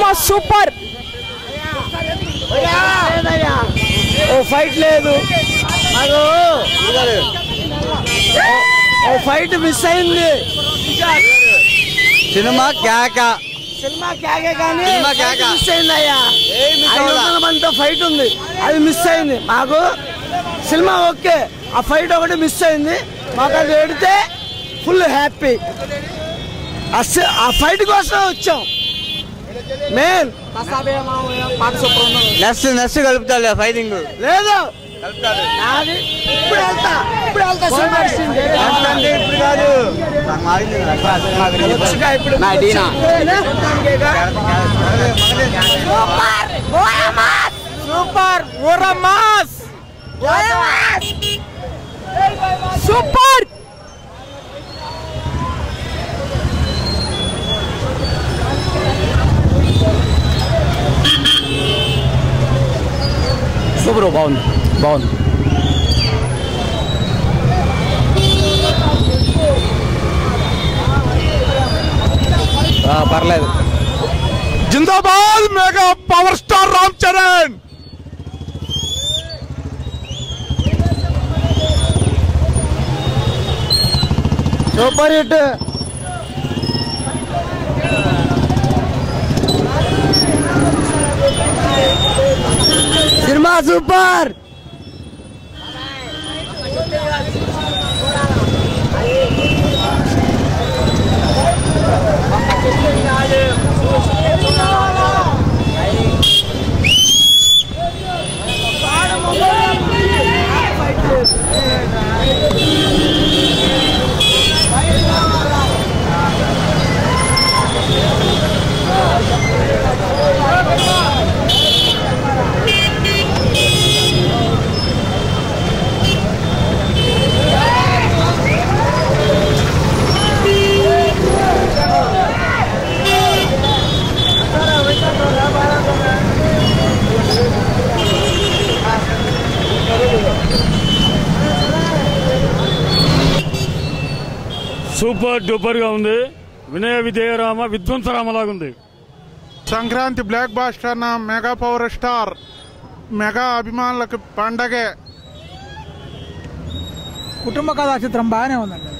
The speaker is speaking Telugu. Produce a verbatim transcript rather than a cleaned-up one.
Cinema super. ఓ ఫైట్ లేదు, ఓ ఫైట్ మిస్ అయింది. సినిమా కేక, సినిమా కేకే కానీ సినిమా కేక మిస్ అయింది అయ్యా. ఐదు వందల మందితో ఫైట్ ఉంది, అది మిస్ అయింది మాకు. సినిమా ఓకే, ఆ ఫైట్ ఒకటి మిస్ అయింది మాకు. అది పెడితే ఫుల్ హ్యాపీ. ఆ ఫైట్ కోసం వచ్చాం మెయిన్. నెక్స్ట్ నెక్స్ట్ కలుపుతాలే ఫైటింగ్ లేదు కలుపుతారు. ఇప్పుడు వెళ్తా ఇప్పుడు వెళ్తా ఇప్పుడు కాదు సూపర్ ఓరమాస్ సూపర్. సూపర్, బాగుంది బాగుంది. పర్లేదు. జిందాబాద్ mega power star Ram Charan. Super hit. Cinema super. Super duper గా ఉంది. వినయ విజయరామ విధ్వంసరామలాగుంది. సంక్రాంతి బ్లాక్ బాస్టర్ నా మెగా పవర్ స్టార్. మెగా అభిమానులకు పండగే. కుటుంబ కథా చిత్రం బాగానే ఉందండి.